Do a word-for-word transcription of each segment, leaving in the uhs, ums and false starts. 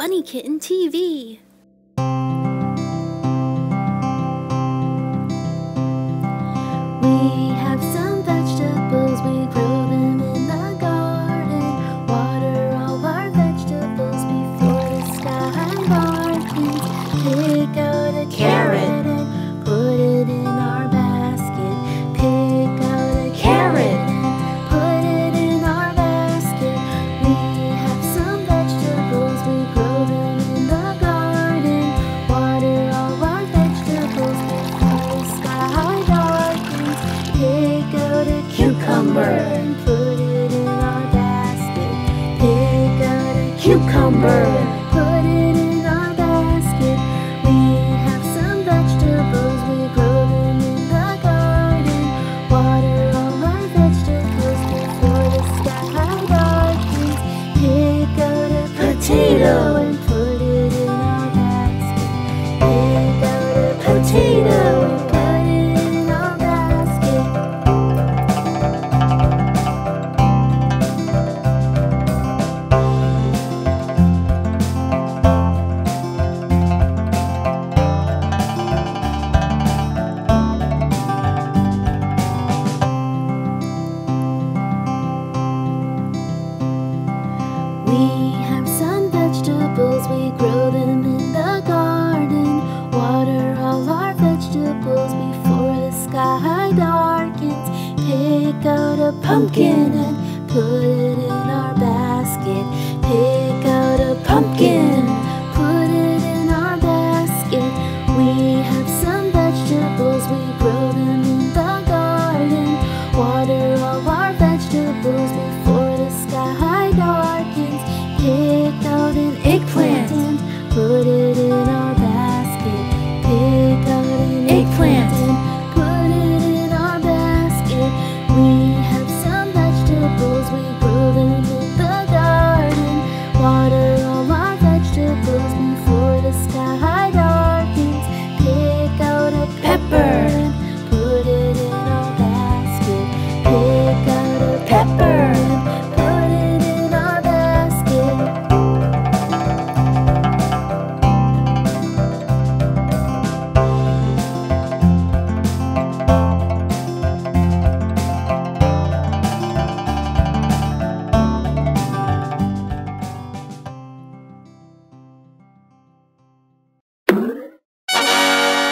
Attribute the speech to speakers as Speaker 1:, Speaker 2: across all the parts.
Speaker 1: Bunny Kitten T V. We have some vegetables, we grow them in the garden. Water all our vegetables before the sky darkens. Pick out a carrot and put it in our basket. Pick out a carrot and put it in our basket. We have some vegetables, we grow them in the garden. Water all our vegetables before the sky darkens. Pick out a cucumber and put it in our basket. Pick out a cucumber and put it in our basket. We have some vegetables, we grow them in the garden. Water all our vegetables before the sky darkens. Pick out a potato and put it in our basket. Pick out a potato and put it in our basket. We have some vegetables, we grow them in the garden. Water all our vegetables before the sky darkens. Pick out a pumpkin and put it in our basket. Pick out a pumpkin and put it in our basket. We have some vegetables, we grow them in the garden. Water all our vegetables before the sky darkens. Pick out an eggplant and put it in our basket. Pick out an eggplant and put it in our basket. We have some vegetables, we grow them in the garden. Water all our vegetables before the sky darkens. Pick out a pepper and put it in our basket. Pick out a pepper and put it in our basket.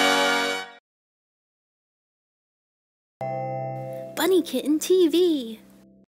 Speaker 1: Bunny Kitten T V.